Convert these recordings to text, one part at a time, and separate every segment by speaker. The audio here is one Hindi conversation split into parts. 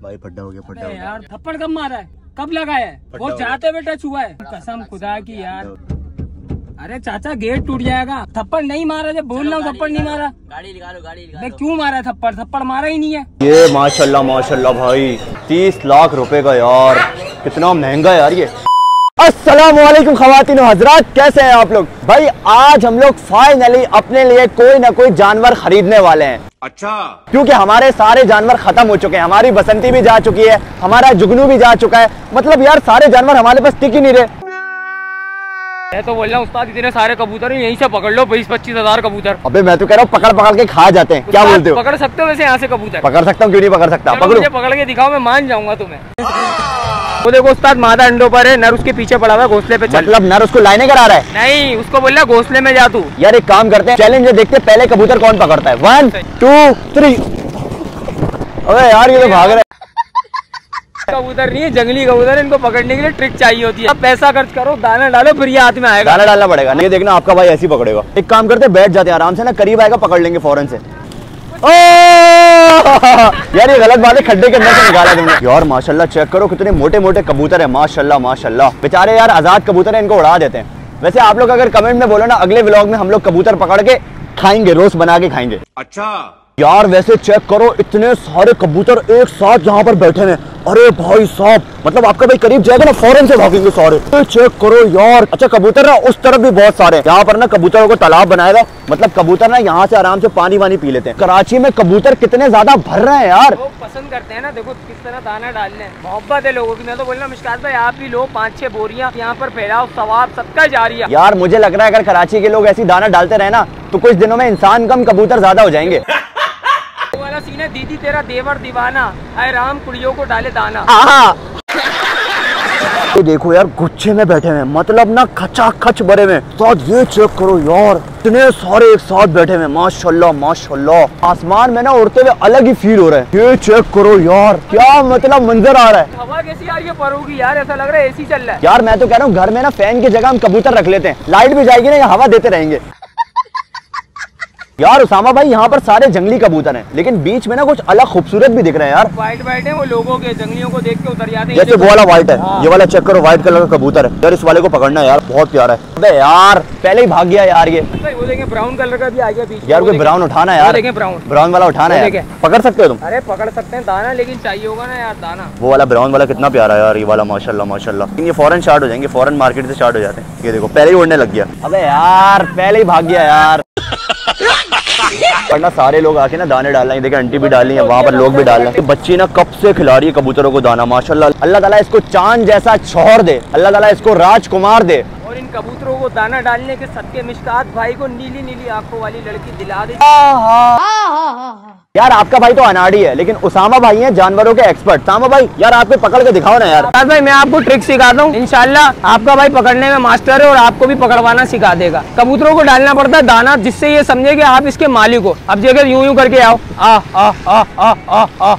Speaker 1: भाई फड्डा हो गया, फड्डा हो गया
Speaker 2: यार। थप्पड़ कब मारा है, कब लगाया है? वो जाते हुए टच हुआ है, कसम खुदा की यार। अरे चाचा गेट टूट जाएगा। थप्पड़ नहीं मारा, जब बोल रहा हूँ थप्पड़ नहीं मारा।
Speaker 3: गाड़ी निकालो, गाड़ी निकालो।
Speaker 2: क्यों मारा है थप्पड़? थप्पड़ मारा ही नहीं है।
Speaker 1: ये माशाल्लाह माशाल्लाह भाई 30 लाख रुपए का यार, कितना महंगा है यार ये। अस्सलामुअलैकुम ख़वातीन व हज़रात, कैसे हैं आप लोग? भाई आज हम लोग फाइनली अपने लिए कोई ना कोई जानवर खरीदने वाले हैं। अच्छा, क्योंकि हमारे सारे जानवर खत्म हो चुके हैं। हमारी बसंती भी जा चुकी है, हमारा जुगनू भी जा चुका है। मतलब यार सारे जानवर हमारे पास टिक ही नहीं रहे।
Speaker 2: मैं तो बोल रहा हूँ उस्ताद, इतने सारे कबूतर हैं, यहीं से पकड़ लो 20-25 हजार कबूतर।
Speaker 1: अबे मैं तो कह रहा हूँ पकड़ पकड़ के खा जाते हैं। क्या बोलते हो?
Speaker 2: पकड़ सकते हो वैसे यहाँ से कबूतर?
Speaker 1: पकड़ सकता हूँ, क्यों नहीं पकड़ सकता? पकड़ो,
Speaker 2: मुझे पकड़ के दिखाओ, मैं मान जाऊंगा तुम्हें। वो देखो उस्ताद, मादा अंडों पर है, नर उसके पीछे पड़ा हुआ है, घोंसले पे चल।
Speaker 1: मतलब नर उसको लाइने करा रहा है?
Speaker 2: नहीं, उसको बोल रहा घोंसले में जा तू।
Speaker 1: यार एक काम करते हैं, चैलेंज देखते हैं पहले कबूतर कौन पकड़ता है। 1 2 3। अबे यार ये तो भाग रहा है।
Speaker 2: कबूतर नहीं है, जंगली कबूतर है, इनको पकड़ने के लिए ट्रिक चाहिए होती है। अब पैसा खर्च करो, दाना डालो, फिर ये हाथ में आएगा।
Speaker 1: दाना डालना पड़ेगा। ये देखना आपका भाई ऐसे ही पकड़ेगा। एक काम करते हैं, बैठ जाते हैं आराम से ना, करीब आएगा पकड़ लेंगे फौरन से। यार ये गलत बात है, खड्डे के अंदर से निकाला तुमने। यार माशाल्लाह चेक करो कितने मोटे मोटे कबूतर है, माशाल्लाह माशाल्लाह। बेचारे यार आजाद कबूतर है, इनको उड़ा देते हैं। वैसे आप लोग अगर कमेंट में बोलो ना, अगले व्लॉग में हम लोग कबूतर पकड़ के खाएंगे, रोस्ट बना के खाएंगे। अच्छा यार वैसे चेक करो, इतने सारे कबूतर एक साथ यहाँ पर बैठे हैं। अरे भाई साहब, मतलब आपका भाई करीब जाएगा ना, फौरन से भागेंगे सारे। तो चेक करो यार। अच्छा कबूतर ना उस तरफ भी बहुत सारे हैं। यहाँ पर ना कबूतरों को तालाब बनाएगा, मतलब कबूतर ना यहाँ से आराम से पानी वानी पी लेते हैं। कराची में कबूतर कितने ज्यादा भर रहे हैं यार।
Speaker 2: लोग पसंद करते हैं ना, देखो किस तरह दाना डालने, मोहब्बत है लोगों की। मैं तो बोल रहा हूँ मिशकात भाई, आप भी लो 5-6 बोरियां यहाँ पर फैलाओ, सवाब सबका जारी है।
Speaker 1: यार मुझे लग रहा है अगर कराची के लोग ऐसी दाना डालते रहे ना, तो कुछ दिनों में इंसान कम कबूतर ज्यादा हो जाएंगे।
Speaker 2: वाला सीन है, दीदी तेरा देवर दीवाना, आए राम कुड़ियों को डाले दाना।
Speaker 1: तो देखो यार गुच्छे में बैठे हुए, मतलब ना खचा खच भरे में। तो ये चेक करो यार, इतने सारे एक साथ बैठे हुए, माशाल्लाह माशाल्लाह। आसमान में ना उड़ते हुए अलग ही फील हो रहा है। ये चेक करो यार, क्या मतलब मंजर आ रहा है।
Speaker 2: हवा कैसी आ रही है परोगी यार, ऐसा लग रहा है एसी चल रहा है।
Speaker 1: यार मैं तो कह रहा हूँ घर में ना फैन की जगह हम कबूतर रख लेते हैं, लाइट भी जाएगी ना, या हवा देते रहेंगे। यार उसामा भाई यहाँ पर सारे जंगली कबूतर हैं, लेकिन बीच में ना कुछ अलग खूबसूरत भी दिख रहे हैं यार।
Speaker 2: व्हाइट व्हाइट है, वो लोगों के जंगलियों को देख के उतर जाते हैं।
Speaker 1: जैसे वो वाला व्हाइट है। हाँ। ये वाला चेक करो, व्हाइट कलर का कबूतर है यार। इस वाले को पकड़ना है यार, बहुत प्यारा है। अबे यार पहले ही भाग गया यार ये।
Speaker 2: वो देखें ब्राउन कलर का भी आ गया बीच।
Speaker 1: यार कोई ब्राउन उठाना है यार,
Speaker 2: देखें ब्राउन
Speaker 1: वाला उठाना है। पकड़ सकते हो तुम?
Speaker 2: अरे पकड़ सकते हैं, दाना लेकिन चाहिए होगा ना यार, दाना।
Speaker 1: वो वाला ब्राउन वाला कितना प्यारा है यार, ये वाला माशाल्लाह माशाल्लाह। ये फौरन स्टार्ट हो जाएंगे, फौरन मार्केट से स्टार्ट हो जाते हैं। ये देखो पहले ही उड़ने लग गया। अबे यार पहले ही भाग गया यार। वरना सारे लोग आके ना दाने डाल रहे हैं। देखिए आंटी भी डाल रही है, वहाँ पर लोग भी डाल रहे हैं। बच्ची ना कब से खिला रही है कबूतरों को दाना, माशाल्लाह। अल्लाह ताला इसको चांद जैसा शौहर दे, अल्लाह ताला इसको राजकुमार दे।
Speaker 2: और इन कबूतरों को दाना डालने के सदके मिशकात भाई को नीली नीली आंखों वाली लड़की दिला दे।
Speaker 1: यार आपका भाई तो अनाड़ी है, लेकिन उसामा भाई हैं जानवरों के एक्सपर्ट। उसामा भाई यार आपको पकड़ के दिखाओ ना यार।
Speaker 2: भाई मैं आपको ट्रिक सिखाता हूँ, इंशाल्लाह आपका भाई पकड़ने में मास्टर है और आपको भी पकड़वाना सिखा देगा। कबूतरों को डालना पड़ता है दाना, जिससे ये समझे कि आप इसके मालिक हो। अब जगह यूं यूं करके आओ, आ आ आ आ आ आ।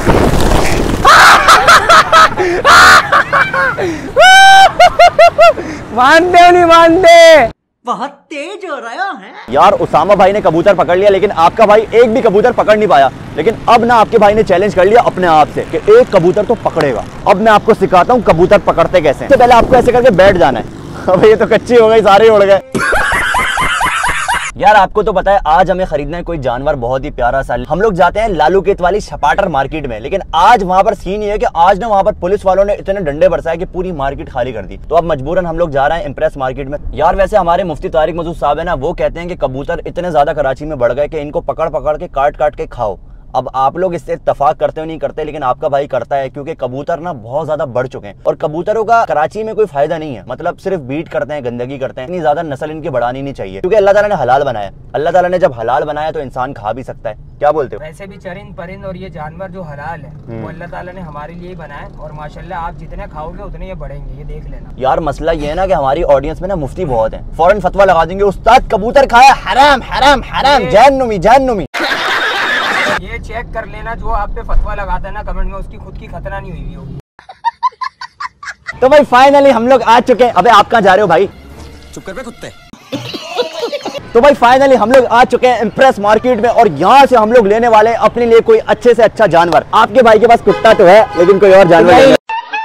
Speaker 2: मानते हो नहीं मानते?
Speaker 3: बहुत तेज हो रहा है
Speaker 1: यार। उसामा भाई ने कबूतर पकड़ लिया, लेकिन आपका भाई एक भी कबूतर पकड़ नहीं पाया। लेकिन अब ना आपके भाई ने चैलेंज कर लिया अपने आप से कि एक कबूतर तो पकड़ेगा। अब मैं आपको सिखाता हूँ कबूतर पकड़ते कैसे। सबसे पहले आपको ऐसे करके बैठ जाना है। अब ये तो कच्ची हो गई, सारे उड़ गए। यार आपको तो पता है आज हमें खरीदना है कोई जानवर बहुत ही प्यारा सा। हम लोग जाते हैं लालू केत वाली छपाटर मार्केट में, लेकिन आज वहां पर सीन ये है कि आज ना वहां पर पुलिस वालों ने इतने डंडे बरसाए कि पूरी मार्केट खाली कर दी। तो अब मजबूरन हम लोग जा रहे हैं इम्प्रेस मार्केट में। यार वैसे हमारे मुफ्ती तारिक मसूद साहब है ना, वो कहते हैं कि कबूतर इतने ज्यादा कराची में बढ़ गए कि इनको पकड़ पकड़ के काट काट के खाओ। अब आप लोग इससे इत्तेफाक करते हो नहीं करते, लेकिन आपका भाई करता है, क्योंकि कबूतर ना बहुत ज्यादा बढ़ चुके हैं और कबूतरों का कराची में कोई फायदा नहीं है। मतलब सिर्फ बीट करते हैं, गंदगी करते हैं। इतनी ज्यादा नस्ल इनकी बढ़ानी नहीं चाहिए, क्योंकि अल्लाह ताला ने हलाल बनाया। अल्लाह ताला ने जब हलाल बनाया तो इंसान खा भी सकता है। क्या बोलते हो?
Speaker 2: वैसे भी चरिंद परिंद और ये जानवर जो हलाल है वो अल्लाह ताला ने हमारे लिए ही बनाया, और माशाल्लाह आप जितने खाओगे उतने ये बढ़ेंगे, ये देख लेना।
Speaker 1: यार मसला ये है ना कि हमारी ऑडियंस में ना मुफ्ती बहुत है, फौरन फतवा लगा देंगे, उस्ताद कबूतर खाया हराम हराम हराम, जहन्नुमी जहन्नुमी।
Speaker 2: ये चेक कर लेना, जो आप पे फतवा लगाता है ना कमेंट में, उसकी खुद की खतरा नहीं हुई होगी।
Speaker 1: तो भाई फाइनली हम लोग आ चुके हैं। अबे आप कहाँ जा रहे हो भाई?
Speaker 3: चुप कर बे कुत्ते।
Speaker 1: तो भाई फाइनली हम लोग आ चुके हैं इम्प्रेस मार्केट में और यहाँ से हम लोग लेने वाले हैं अपने लिए कोई अच्छे से अच्छा जानवर। आपके भाई के पास कुत्ता तो है लेकिन कोई और जानवर नहीं।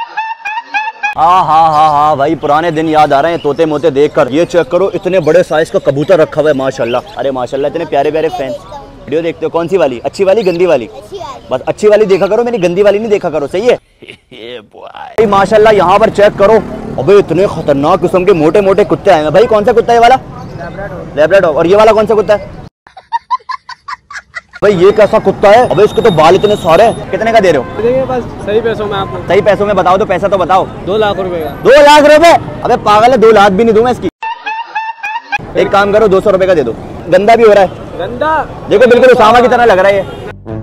Speaker 1: हाँ भाई पुराने दिन याद आ रहे हैं तोते मोते देखकर। ये चेक करो इतने बड़े साइज का कबूतर रखा हुआ है माशाल्लाह। अरे माशाल्लाह इतने प्यारे प्यारे फैन। वीडियो देखते हो कौन सी वाली, अच्छी वाली गंदी वाली? बस अच्छी वाली देखा करो, मेरी गंदी वाली नहीं देखा करो, सही है? माशाल्लाह यहाँ पर चेक करो, अबे इतने खतरनाक किस्म के मोटे मोटे कुत्ते आए हैं भाई। कौन सा कुत्ता है वाला? लैब्राडोर। और ये वाला कौन सा कुत्ता है भाई? ये कैसा कुत्ता है? अबे इसके तो बाल इतने सारे हैं। कितने का दे रहे हो?
Speaker 2: बस सही पैसों में आपको।
Speaker 1: सही पैसों में बताओ तो, पैसा तो बताओ।
Speaker 2: 2 लाख रुपए का।
Speaker 1: 2 लाख रुपए? अबे पागल है, 2 लाख भी नहीं दूंगा इसकी। एक काम करो 200 रुपए का दे दो। गंदा भी हो रहा है,
Speaker 2: गंदा
Speaker 1: देखो बिल्कुल उसामा की तरह लग रहा है ये।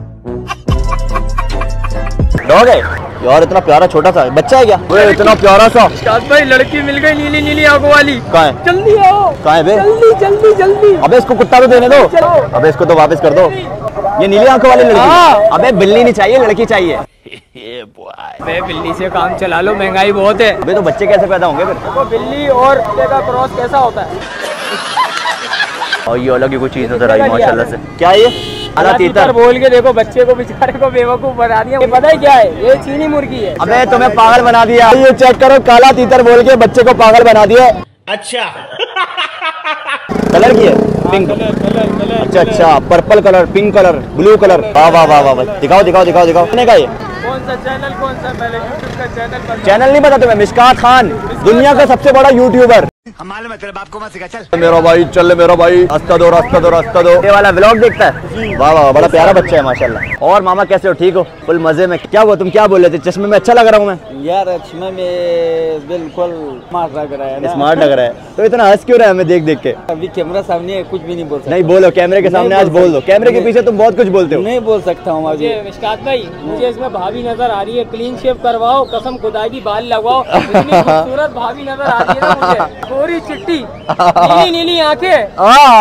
Speaker 1: डॉग है यार, इतना प्यारा छोटा सा बच्चा है क्या? वो इतना प्यारा सा।
Speaker 2: भाई लड़की मिल गई नीली नीली आंखों वाली।
Speaker 1: कहाँ है?
Speaker 2: जल्दी आओ।
Speaker 1: कहाँ है बे?
Speaker 2: जल्दी जल्दी जल्दी।
Speaker 1: अबे इसको कुत्ता तो देने दो। अबे इसको तो वापस कर दो। ये नीली आंखों वाली लड़की। अबे बिल्ली नहीं चाहिए, लड़की चाहिए।
Speaker 2: अबे बिल्ली से काम चला लो, महंगाई बहुत है।
Speaker 1: अबे तो बच्चे कैसे पैदा होंगे फिर?
Speaker 2: देखो बिल्ली और कुत्ते का क्रॉस कैसा होता है।
Speaker 1: और ये अलग ही कोई चीज नजर आई माशाल्लाह से। क्या है ये? काला तीतर
Speaker 2: बोल के देखो बच्चे को बेचारे को बेवकूफ बना दिया। ये पता है क्या है? ये चीनी मुर्गी है।
Speaker 1: अबे तुम्हें पागल बना दिया। ये चेक करो, काला तीतर बोल के बच्चे को पागल बना दिया।
Speaker 3: अच्छा
Speaker 1: कलर की है? पिंक। अच्छा अच्छा, purple colour, pink colour, blue colour. वाह वाह वाह वाह, दिखाओ दिखाओ दिखाओ दिखाओ। कितने का ये?
Speaker 2: कौन सा चैनल? कौन सा? पहले यूट्यूब का चैनल।
Speaker 1: चैनल नहीं पता तुम्हें? मिशकात खान दुनिया का सबसे बड़ा यूट्यूबर।
Speaker 3: हमारे मतलब आपको मत सिखा। चल
Speaker 1: मेरा भाई, चल मेरा भाई, रास्ता दो रास्ता दो रास्ता दो। ये वाला व्लॉग देखता है? वाह वाह, बड़ा प्यारा बच्चा है माशाल्लाह। और मामा कैसे हो? ठीक हो? फुल मजे में। क्या हुआ, तुम क्या बोल रहे थे? चश्मे में अच्छा लग रहा हूँ मैं
Speaker 4: यार? चश्मे में बिल्कुल स्मार्ट लग रहा है ना?
Speaker 1: स्मार्ट लग रहा है तो इतना हंस क्यों रहा है हमें देख देख के?
Speaker 4: अभी कैमरा सामने है, कुछ भी नहीं बोल सकता।
Speaker 1: नहीं बोलो, कैमरे के सामने आज बोल दो। कैमरे के पीछे तुम बहुत कुछ बोलते हो।
Speaker 4: नहीं बोल सकता हूँ अभी।
Speaker 2: मिशकात भाई मुझे इसमें भाभी नजर आ रही है, क्लीन शेव करवाओ, कसम खुदा की बाल लगवाओ। इतनी खूबसूरत भाभी नजर आ रही है ना मुझे। गोरी चिट्टी, नीली नीली आंखें।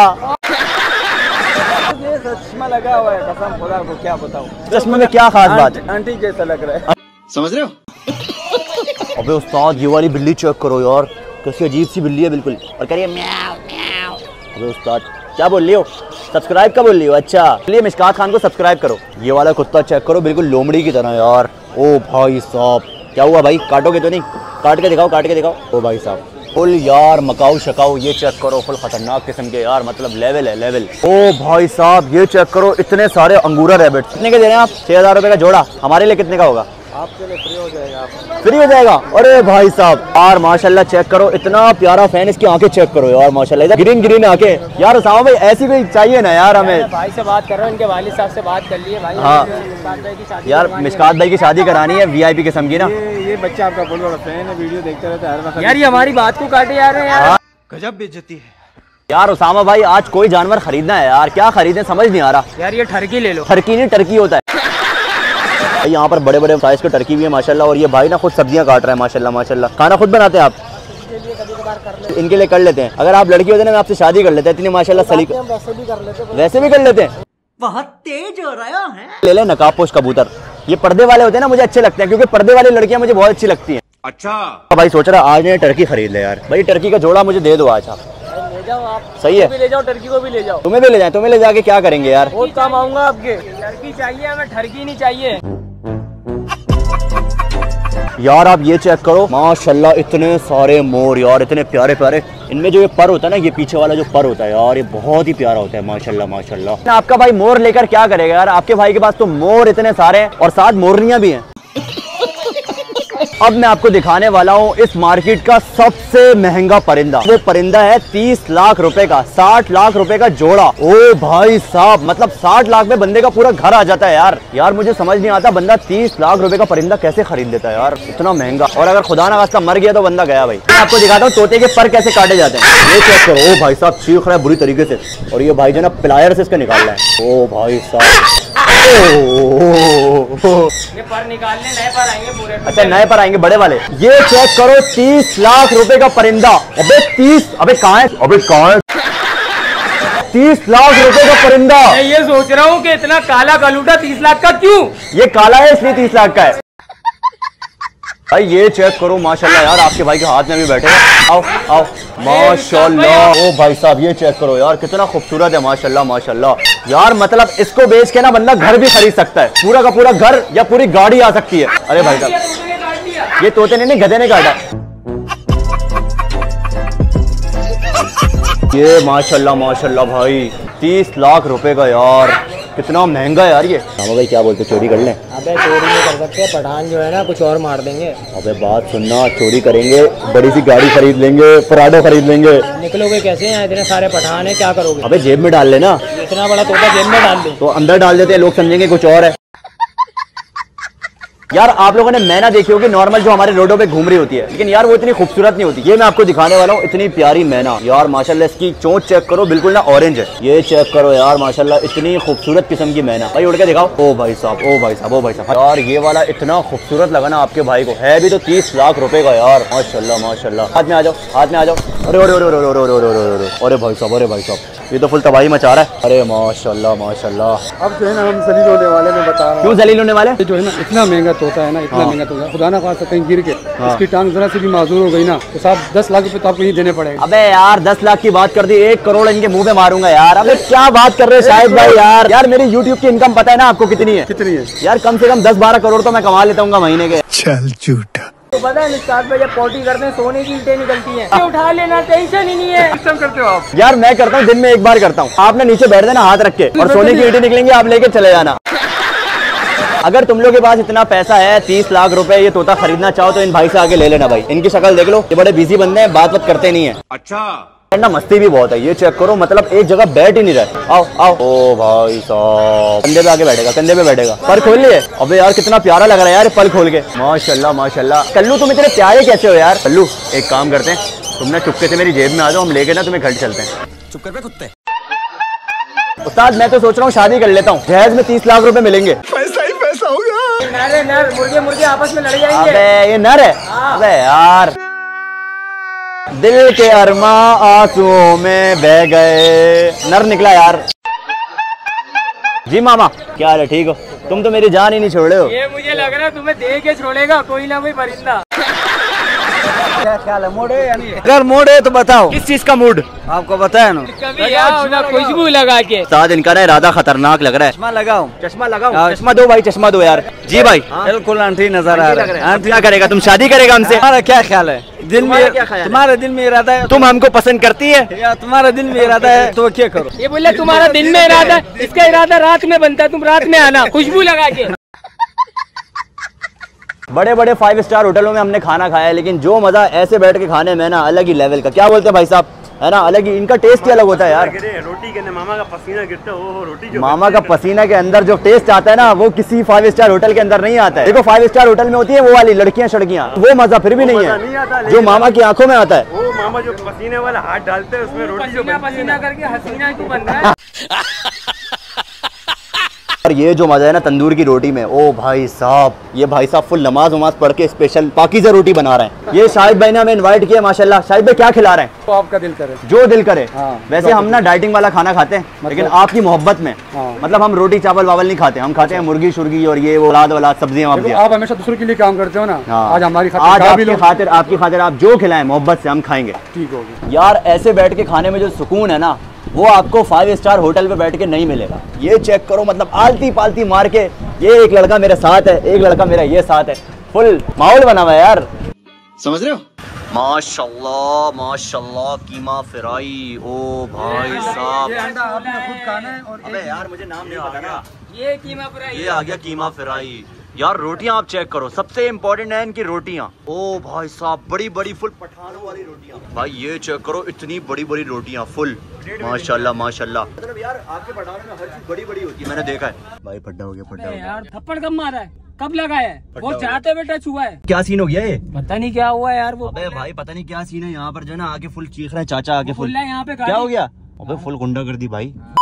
Speaker 4: चश्मा लगा हुआ है, कसम खुदा को क्या बताऊँ।
Speaker 1: चश्मे में क्या खास बात है?
Speaker 4: आंटी जैसा लग रहा है,
Speaker 3: समझ रहे हो?
Speaker 1: अबे उस्ताद ये वाली बिल्ली चेक करो यार, कैसी अजीब सी बिल्ली है बिल्कुल। और कह रही है म्याऊ म्याऊ। अबे उस्ताद क्या बोल रही हो? सब्सक्राइब का बोल रही हो? अच्छा चलिए मिशकात खान को सब्सक्राइब करो। ये वाला कुत्ता चेक करो, बिल्कुल लोमड़ी की तरह यार। ओ भाई साहब, क्या हुआ भाई? काटोगे तो नहीं? काट के दिखाओ, काट के दिखाओ। ओ भाई साहब फुल यार मकाऊ शकाऊ। ये चेक करो, फुल खतरनाक किस्म के यार, मतलब लेवल है लेवल। ओ भाई साहब ये चेक करो, इतने सारे अंगूरा रैबिट। कितने के दे रहे हैं आप? 6000 रुपए का जोड़ा। हमारे लिए कितने का होगा?
Speaker 4: आपके लिए फ्री हो जाएगा।
Speaker 1: फ्री हो जाएगा? अरे भाई साहब यार माशाल्लाह चेक करो, इतना प्यारा फैन। इसकी आंखें चेक करो यार माशाल्लाह, ग्रीन ग्रीन आंखें यार। साहब भाई ऐसी कोई चाहिए ना यार हमें।
Speaker 2: भाई से बात कर रहा हूँ, इनके वालिद साहब से बात कर लिए भाई।
Speaker 1: हाँ यार, मिशकात भाई की शादी करानी है VIP किस्म की ना।
Speaker 4: ये बच्चा आपका बहुत बड़ा फैन है, वीडियो देखते रहता है हर वक्त।
Speaker 2: यार ये हमारी बात को काटे जा रहे हैं यार।
Speaker 3: गजब बेइज्जती है
Speaker 1: यार। उसामा भाई आज कोई जानवर खरीदना है यार, क्या खरीदें समझ नहीं आ रहा।
Speaker 2: यार ये ठरकी ले लो।
Speaker 1: ठरकी नहीं टर्की होता है। यहाँ पर बड़े बड़े साइज के टर्की भी है माशाल्लाह। और ये भाई ना खुद सब्जियां काट रहे हैं माशाल्लाह माशाल्लाह। खाना खुद बनाते हैं आप? इनके लिए कर लेते हैं। अगर आप लड़की होते ना मैं आपसे शादी कर लेते। इतनी माशाल्लाह सलीका। वैसे भी कर लेते हैं।
Speaker 3: बहुत तेज हो रहा है।
Speaker 1: ले ले नकाबपोश कबूतर। ये पर्दे वाले होते हैं ना, मुझे अच्छे लगते हैं क्योंकि पर्दे वाली लड़कियां मुझे बहुत अच्छी लगती हैं।
Speaker 3: अच्छा
Speaker 1: भाई सोच रहा आज ने टर्की खरीद ले यार। भाई टर्की का जोड़ा मुझे दे दो आज आप।
Speaker 2: ले जाओ आप।
Speaker 1: सही है,
Speaker 2: भी ले जाओ, टर्की को भी ले जाओ।
Speaker 1: तुम्हें भी ले जाए। तुम्हें ले जाके क्या करेंगे यार?
Speaker 2: बहुत काम आऊंगा आपके। टर्की चाहिए हमें, ठरकी नहीं चाहिए।
Speaker 1: यार आप ये चेक करो माशाल्लाह, इतने सारे मोर यार, इतने प्यारे प्यारे। इनमें जो ये पर होता है ना, ये पीछे वाला जो पर होता है यार, ये बहुत ही प्यारा होता है माशाल्लाह माशाल्लाह। आपका भाई मोर लेकर क्या करेगा यार? आपके भाई के पास तो मोर इतने सारे हैं और साथ मोरनियां भी हैं। अब मैं आपको दिखाने वाला हूँ इस मार्केट का सबसे महंगा परिंदा। वो परिंदा है 30 लाख रुपए का, 60 लाख रुपए का जोड़ा। ओ भाई साहब, मतलब 60 लाख में बंदे का पूरा घर आ जाता है यार। यार मुझे समझ नहीं आता बंदा 30 लाख रुपए का परिंदा कैसे खरीद लेता है यार, इतना महंगा। और अगर खुदा ना खास्ता मर गया तो बंदा गया भाई। मैं आपको दिखाता हूँ तोते के पर कैसे काटे जाते हैं। ये चेक करो। ओ भाई साहब चीख रहा है बुरी तरीके से। और ये भाई जो ना प्लायर से इसका निकाल रहा है। ओ भाई साहब
Speaker 2: ये पर निकालने नए पर आएंगे पूरे।
Speaker 1: अच्छा नए पर आएंगे बड़े वाले। ये चेक करो 30 लाख रुपए का परिंदा। अबे 30, अबे कहाँ है? अबे कहाँ है? 30 लाख रुपए का परिंदा।
Speaker 2: मैं ये सोच रहा हूँ कि इतना काला कलूटा 30 लाख का क्यों?
Speaker 1: ये काला है इसलिए 30 लाख का है। भाई ये चेक करो माशाल्लाह यार, आपके भाई के हाथ में भी बैठे हैं। आओ आओ माशाल्लाह। ओ भाई साहब ये चेक करो यार, कितना खूबसूरत है माशाल्लाह माशाल्लाह यार। मतलब इसको बेच के ना बंदा घर भी खरीद सकता है, पूरा का पूरा घर या पूरी गाड़ी आ सकती है। अरे भाई साहब ये तोते ने नहीं, गधे ने काटा। ये माशाल्लाह माशाल्लाह भाई 30 लाख रुपए का यार, कितना महंगा है यार ये। मामा भाई क्या बोलते, चोरी कर लें?
Speaker 2: अबे चोरी नहीं कर सकते, पठान जो है ना कुछ और मार देंगे।
Speaker 1: अबे बात सुनना, चोरी करेंगे, बड़ी सी गाड़ी खरीद लेंगे, पराडो खरीद लेंगे।
Speaker 2: निकलोगे कैसे? यहाँ इतने सारे पठान है, क्या करोगे?
Speaker 1: अबे जेब में डाल लेना।
Speaker 2: इतना बड़ा तोता जेब में डाल दे
Speaker 1: तो अंदर डाल देते हैं, लोग समझेंगे कुछ और है। यार आप लोगों ने मैना देखी होगी नॉर्मल जो हमारे रोडों पे घूम रही होती है, लेकिन यार वो इतनी खूबसूरत नहीं होती। ये मैं आपको दिखाने वाला हूँ, इतनी प्यारी मैना यार माशाल्लाह। इसकी चोंच चेक करो, बिल्कुल ना ऑरेंज है। ये चेक करो यार माशाल्लाह, इतनी खूबसूरत किस्म की मैना। भाई उड़ के दिखाओ। ओ भाई साहब, ओ भाई साहब, ओ भाई साहब यार, ये वाला इतना खूबसूरत लगा ना आपके भाई को। है भी तो 30 लाख रुपए का यार, माशाल्लाह माशाल्लाह। हाथ में आ जाओ, हाथ में आ जाओ। अरे अरे अरे अरे अरे अरे अरे भाई साहब, अरे भाई साहब ये तो फुल तबाही मचा रहा है। अरे माशाल्लाह माशाल्लाह।
Speaker 5: अब जो है ना हम जलील होने वाले, मैं बता रहा हूँ।
Speaker 1: क्यों जलील होने वाले?
Speaker 5: जो है ना इतना महंगा तोता है ना, इतना महंगा तोता, खुदा ना खासा कहीं गिर के इसकी टांग जरा से भी माजूर हो गई ना तो साहब 10 लाख रुपए तो आपको ही देने पड़ेगा।
Speaker 1: अबे यार 10 लाख की बात कर दी, 1 करोड़ इनके मुंह पे मारूंगा यार। अबे क्या बात कर रहे हैं शाहिद भाई यार। यार मेरी YouTube की इनकम पता है ना आपको कितनी है?
Speaker 5: कितनी है
Speaker 1: यार कम से कम 10-12 करोड़ तो मैं कमा लेता हूँ महीने के।
Speaker 3: चल झूठा।
Speaker 2: तो पता है निस्तार पे जब पोटी करते हैं सोने की ईंटें निकलती हैं, उठा लेना, टेंशन ही नहीं है।
Speaker 5: सिस्टम करते हो आप?
Speaker 1: यार मैं करता हूँ दिन में 1 बार करता हूँ। आपने नीचे बैठ देना हाथ रख के, और सोने की ईंटें निकलेंगी, आप लेके चले जाना। अगर तुम लोग के पास इतना पैसा है, 30 लाख रुपए ये तोता खरीदना चाहो तो इन भाई से आगे ले लेना भाई। इनकी शक्ल देख लो, ये बड़े बिजी बंदे हैं, बात करते नहीं है।
Speaker 3: अच्छा
Speaker 1: ना मस्ती भी बहुत है। ये चेक करो, मतलब एक जगह बैठ ही नहीं रहे। आओ आओ। ओ भाई साहब कंधे पे आके बैठेगा, कंधे पे बैठेगा। पर खोल लिए। अबे यार कितना प्यारा लग रहा है यार पल खोल के, माशाल्लाह माशाल्लाह। कल्लू तुम इतने प्यारे कैसे हो यार? कल्लू एक काम करते हैं, तुमने चुपके से मेरी जेब में आ जाओ, हम लेके ना तुम्हें घर चलते हैं।
Speaker 3: चुप कर बे कुत्ते।
Speaker 1: उस्ताद मैं तो सोच रहा हूँ शादी कर लेता हूँ, जहेज में 30 लाख रुपए मिलेंगे।
Speaker 3: पैसा ही पैसा होगा।
Speaker 2: नर नर मुर्गे मुर्गे आपस में लड़ जाएंगे।
Speaker 1: अबे ये नर है? अबे यार दिल के अरमा आंसुओं में बह गए, नर निकला यार। जी मामा क्या हाल है, ठीक हो? तुम तो मेरी जान ही नहीं छोड़ रहे हो।
Speaker 2: ये मुझे लग रहा है तुम्हें दे के छोड़ेगा कोई ना कोई परिंदा।
Speaker 4: क्या ख्याल है, मोड़े या नहीं?
Speaker 5: अगर मोड़े तो बताओ
Speaker 1: किस चीज का मूड?
Speaker 5: आपको बताया ना।
Speaker 2: कभी आओ ना खुशबू लगा के।
Speaker 1: उस्ताद इनका ना इरादा खतरनाक लग रहा है।
Speaker 4: चश्मा लगाओ।
Speaker 1: चश्मा लगाओ? चश्मा दो भाई, चश्मा दो यार। जी भाई
Speaker 4: बिल्कुल आंटी नजर आ रहा है।
Speaker 1: आंटी क्या करेगा? तुम शादी करेगा हमसे?
Speaker 4: तुम्हारा क्या ख्याल है? दिल
Speaker 1: तुम्हारा क्या
Speaker 4: में
Speaker 1: ख्याल है?
Speaker 4: तुम्हारे दिल में इरादा है?
Speaker 1: तुम हमको पसंद करती है?
Speaker 4: या तुम्हारे दिल में इरादा है तो क्या करो?
Speaker 2: ये बोले तुम्हारा दिन में इरादा, इसका इरादा रात में बनता है। तुम रात में आना खुशबू लगा के।
Speaker 1: बड़े बड़े 5 स्टार होटलों में हमने खाना खाया है, लेकिन जो मजा ऐसे बैठ के खाने में ना अलग ही लेवल का। क्या बोलते हैं भाई साहब, है ना? अलग ही इनका टेस्ट ही अलग होता है यार।
Speaker 5: रोटी के मामा का पसीना गिरता है, वो रोटी जो
Speaker 1: मामा का पसीना के अंदर जो टेस्ट आता है ना, वो किसी 5 स्टार होटल के अंदर नहीं आता है। देखो 5 स्टार होटल में होती है वो वाली लड़कियां शड़कियां, वो मजा फिर भी नहीं है जो मामा की आंखों में आता है।
Speaker 5: वो मामा जो पसीने वाला हाथ डालते हैं उसमें रोटी जो
Speaker 2: पसीना करके हसीना क्यों बन रहा है?
Speaker 1: और ये जो मजा है ना तंदूर की रोटी में, ओ भाई साहब, ये भाई साहब फुल नमाज वमाज पढ़ के स्पेशल पाकीज़ा रोटी बना रहे हैं। ये शाहिद भाई ने हमें इनवाइट किया माशाल्लाह। शाहिद भाई क्या खिला रहे हैं?
Speaker 5: तो आपका दिल करे,
Speaker 1: जो दिल करे।
Speaker 5: हाँ,
Speaker 1: वैसे हम ना डाइटिंग वाला खाना खाते हैं, लेकिन आपकी मोहब्बत में मतलब हम रोटी चावल वावल नहीं खाते, हम खाते हैं मुर्गी शुर्गी और ये वो सलाद वाला सब्जियां वब्जियां।
Speaker 5: आप हमेशा दूसरे के लिए काम करते हो ना।
Speaker 1: हाँ।
Speaker 5: आज हमारी
Speaker 1: आज
Speaker 5: खातिर
Speaker 1: आपकी खातिर आप जो खिलाएं मोहब्बत से हम खाएंगे।
Speaker 5: ठीक होगी
Speaker 1: यार ऐसे बैठ के खाने में जो सुकून है ना, वो आपको 5 स्टार होटल पे बैठ के नहीं मिलेगा। ये चेक करो, मतलब आलती पालती मार के, ये एक लड़का मेरे साथ है, एक लड़का मेरा ये साथ है, फुल माहौल बना हुआ है यार,
Speaker 3: समझ रहे हो?
Speaker 1: माशाल्लाह माशाल्लाह। कीमा फ्राई, ओ भाई साहब।
Speaker 5: आपने खुद खाना है। और
Speaker 1: अबे यार मुझे नाम नहीं पता ना।
Speaker 2: ये कीमा फ्राई,
Speaker 1: ये आ गया कीमा फ्राई। यार रोटियां आप चेक करो, सबसे इम्पोर्टेंट है इनकी रोटियां। ओ भाई साहब बड़ी बड़ी फुल पठानों वाली रोटियां। भाई ये चेक करो, इतनी बड़ी बड़ी रोटियां फुल, माशाल्लाह माशाल्लाह। मतलब यार आपके पठानों में हर चीज बड़ी बड़ी होती है, मैंने देखा है। भाई पड्डा हो गया, पड्डा हो गया
Speaker 2: यार थप्पड़ कब मारा है, कब लगाया है? वो चाहते बेटा छुआ है।
Speaker 1: क्या सीन हो गया ये?
Speaker 2: पता नहीं क्या हुआ यार। वो
Speaker 1: अबे भाई पता नहीं क्या सीन है यहाँ पर, जो है ना आके फुल चीख रहे हैं चाचा, आके फुल
Speaker 2: यहाँ पे
Speaker 1: क्या हो गया? अबे फुल गुंडागर्दी भाई।